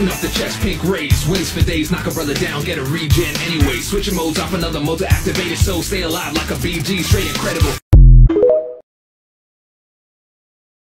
Open up the chest, pink rays, wins for days, knock a brother down, get a regen anyway. Switching modes off another mode to activate it, so stay alive like a BG, straight incredible.